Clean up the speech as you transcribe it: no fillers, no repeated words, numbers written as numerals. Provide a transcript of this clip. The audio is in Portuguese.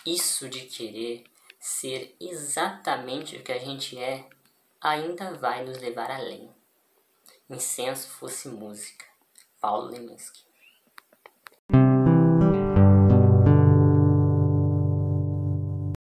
Isso de querer ser exatamente o que a gente é ainda vai nos levar além. Incenso fosse música. Paulo Leminski.